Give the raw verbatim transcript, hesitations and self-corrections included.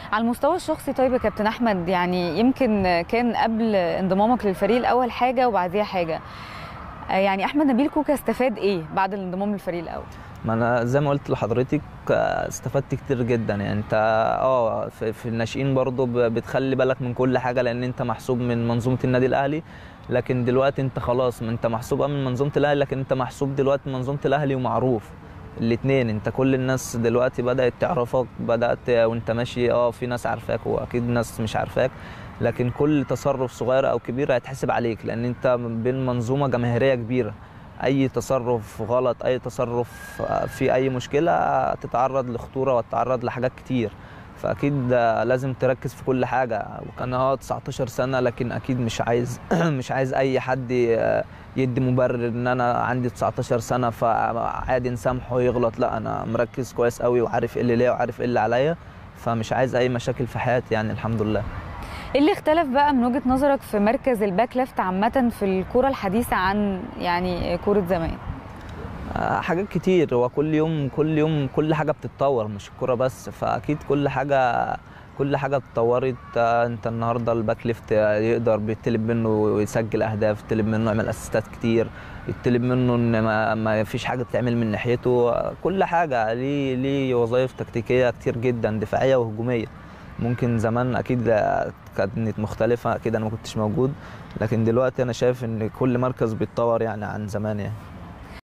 على المستوى الشخصي طيب يا كابتن احمد، يعني يمكن كان قبل انضمامك للفريق الاول حاجه وبعديها حاجه، يعني احمد نبيل كوكا استفاد ايه بعد الانضمام للفريق الاول؟ ما انا زي ما قلت لحضرتك استفدت كتير جدا. يعني انت اه في, في الناشئين برضو بتخلي بالك من كل حاجه، لان انت محسوب من منظومه النادي الاهلي. لكن دلوقتي انت خلاص، انت محسوب من منظومه الاهلي، لكن انت محسوب دلوقتي من منظومه الاهلي ومعروف الاثنين. انت كل الناس دلوقتي بدات تعرفك، بدات وانت ماشي اه في ناس عارفاك واكيد ناس مش عارفاك، لكن كل تصرف صغير او كبير هيتحسب عليك، لان انت بين منظومه جماهيريه كبيره. اي تصرف غلط، اي تصرف في اي مشكله تتعرض لخطوره وتتعرض لحاجات كتير. فاكيد لازم تركز في كل حاجه. وكان اه تسعتاشر سنه، لكن اكيد مش عايز مش عايز اي حد يدي مبرر ان انا عندي تسعتاشر سنه فعادي نسامحه يغلط. لا، انا مركز كويس قوي وعارف ايه اللي ليا وعارف ايه اللي عليا، فمش عايز اي مشاكل في حياتي يعني الحمد لله. ايه اللي اختلف بقى من وجهة نظرك في مركز الباك ليفت عامة في الكرة الحديثة عن يعني كرة زمان؟ حاجات كتير. هو كل يوم كل يوم كل حاجة بتتطور، مش الكرة بس. فأكيد كل حاجة كل حاجة اتطورت. انت النهارده الباك ليفت يقدر بيطلب منه يسجل اهداف، يطلب منه يعمل اسيستات كتير، يطلب منه ان ما, ما فيش حاجة تتعمل من ناحيته. كل حاجة ليه ليه وظائف تكتيكية كتير جدا، دفاعية وهجومية. ممكن زمان اكيد كانت مختلفة، اكيد انا ما كنتش موجود، لكن دلوقتي انا شايف ان كل مركز بيتطور يعني عن زمان يعني.